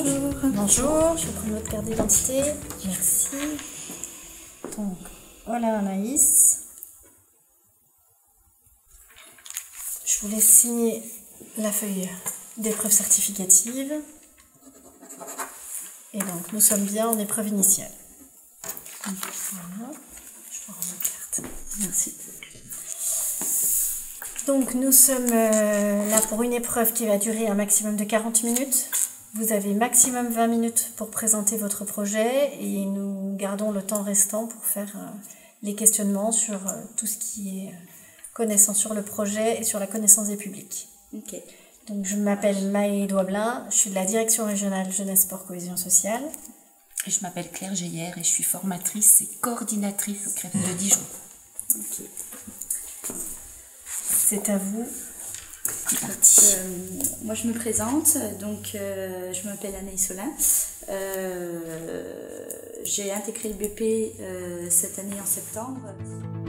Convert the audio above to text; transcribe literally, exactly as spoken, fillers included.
Bonjour. Bonjour, je vais prendre votre carte d'identité. Merci. Donc, voilà Anaïs. Je vous laisse signer la feuille d'épreuve certificative. Et donc, nous sommes bien en épreuve initiale. Voilà. Je prends votre carte. Merci. Donc, nous sommes euh, là pour une épreuve qui va durer un maximum de quarante minutes. Vous avez maximum vingt minutes pour présenter votre projet et nous gardons le temps restant pour faire euh, les questionnements sur euh, tout ce qui est euh, connaissance sur le projet et sur la connaissance des publics. Ok. Donc, je m'appelle Maë Douablin, je suis de la direction régionale Jeunesse, Sport, Cohésion sociale. Et je m'appelle Claire Geyer et je suis formatrice et coordinatrice au C R E F de Dijon. Ok. C'est à vous. Euh, moi, je me présente. Donc, euh, je m'appelle Anaïs Solin. Euh, j'ai intégré le B P euh, cette année en septembre.